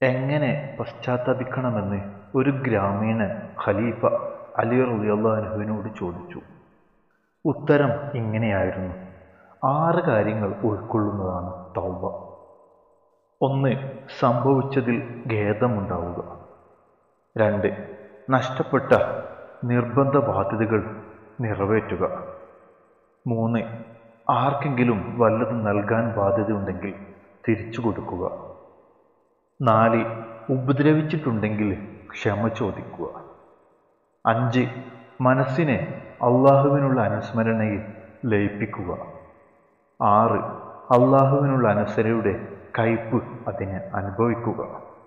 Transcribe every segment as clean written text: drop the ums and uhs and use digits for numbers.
എങ്ങനെ പശ്ചാത്തപിക്കണമെന്ന് ഒരു ഗ്രാമീണൻ ഖലീഫ അലി റളിയല്ലാഹു അൻഹുവിനോട് ചോദിച്ചു. ഉത്തരം ഇങ്ങനെയായിരുന്നു: 6 കാര്യങ്ങൾ ഉൾക്കൊള്ളുന്നതാണ് തൗബ. 1. സംഭവിച്ചതിൽ ഖേദമുണ്ടാവുക. 2. നഷ്ടപ്പെട്ട നിർബന്ധ ബാധ്യതകൾ നിറവേറ്റുക. 3. ആർക്കെങ്കിലും വല്ലതും നൽകാൻ ബാധ്യതയുണ്ടെങ്കിൽ തിരിച്ചു കൊടുക്കുക. 4. ഉപദ്രവിച്ചിട്ടുണ്ടെങ്കിൽ ക്ഷമ ചോദിക്കുക. 5. മനസ്സിനെ അള്ളാഹുവിനുള്ള അനുസ്മരണയിൽ ലയിപ്പിക്കുക. 6. അള്ളാഹുവിനുള്ള അനുസരണയുടെ കയ്പ് അതിനെ അനുഭവിക്കുക.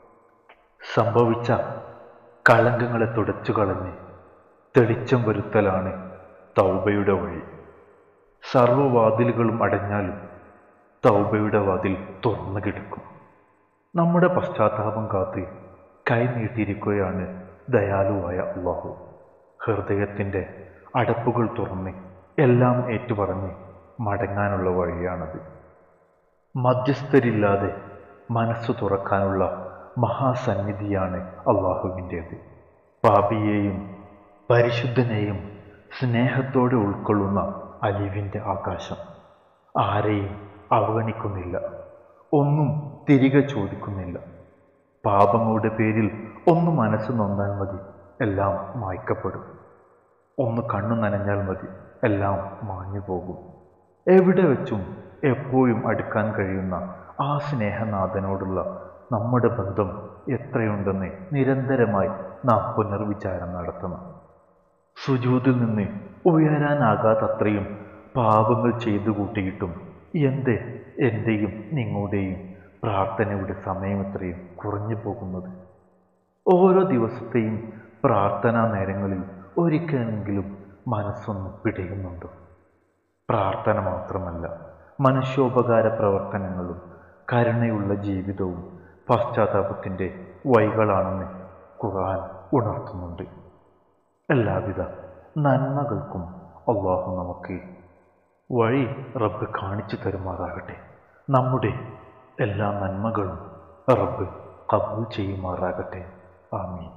സംഭവിച്ച കളങ്കങ്ങളെ തുടച്ചു കളഞ്ഞ് തെളിച്ചം വരുത്തലാണ് തൗബയുടെ വഴി. സർവ്വവാതിലുകളും അടഞ്ഞാലും തൗബയുടെ വാതിൽ തുറന്നു കിടക്കും. നമ്മുടെ പശ്ചാത്താപം കാത്ത് കൈനീട്ടിയിരിക്കുകയാണ് ദയാലുവായ അള്ളാഹു. ഹൃദയത്തിൻ്റെ അടപ്പുകൾ തുറന്ന് എല്ലാം ഏറ്റുപറഞ്ഞ് മടങ്ങാനുള്ള വഴിയാണത്. മധ്യസ്ഥരില്ലാതെ മനസ്സു തുറക്കാനുള്ള മഹാസന്നിധിയാണ് അള്ളാഹുവിൻ്റേത്. പാപിയെയും പരിശുദ്ധനെയും സ്നേഹത്തോടെ ഉൾക്കൊള്ളുന്ന അലിവിൻ്റെ ആകാശം. ആരെയും അവഗണിക്കുന്നില്ല, ഒന്നും തിരികെ ചോദിക്കുന്നില്ല. പാപങ്ങളുടെ പേരിൽ ഒന്ന് മനസ്സ് നൊന്നാൽ മതി, എല്ലാം മായ്ക്കപ്പെടും. ഒന്ന് കണ്ണു നനഞ്ഞാൽ മതി, എല്ലാം മാഞ്ഞു പോകും. എവിടെ വെച്ചും എപ്പോഴും അടുക്കാൻ കഴിയുന്ന ആ സ്നേഹനാഥനോടുള്ള നമ്മുടെ ബന്ധം എത്രയുണ്ടെന്ന് നിരന്തരമായി നാം പുനർവിചാരം നടത്തണം. സുജൂദിൽ നിന്ന് ഉയരാനാകാത്തത്രയും പാപങ്ങൾ ചെയ്തു കൂട്ടിയിട്ടും എൻ്റെയും നിങ്ങളുടെയും പ്രാർത്ഥനയുടെ സമയം എത്രയും കുറഞ്ഞു പോകുന്നത്. ഓരോ ദിവസത്തെയും പ്രാർത്ഥനാ നേരങ്ങളിൽ ഒരിക്കലെങ്കിലും മനസ്സൊന്ന് പിടയുന്നുണ്ടോ? പ്രാർത്ഥന മാത്രമല്ല, മനുഷ്യോപകാര പ്രവർത്തനങ്ങളും കരുണയുള്ള ജീവിതവും പശ്ചാത്താപത്തിൻ്റെ വഴികളാണെന്ന് ഖുർആൻ ഉണർത്തുന്നുണ്ട്. എല്ലാവിധ നന്മകൾക്കും അള്ളാഹു നമുക്ക് വഴി റബ്ബ് കാണിച്ചു തരുമാറാകട്ടെ. നമ്മുടെ എല്ലാ നന്മകളും റബ്ബ് ഖബൂൽ ചെയ്യുമാറാകട്ടെ. ആമീൻ.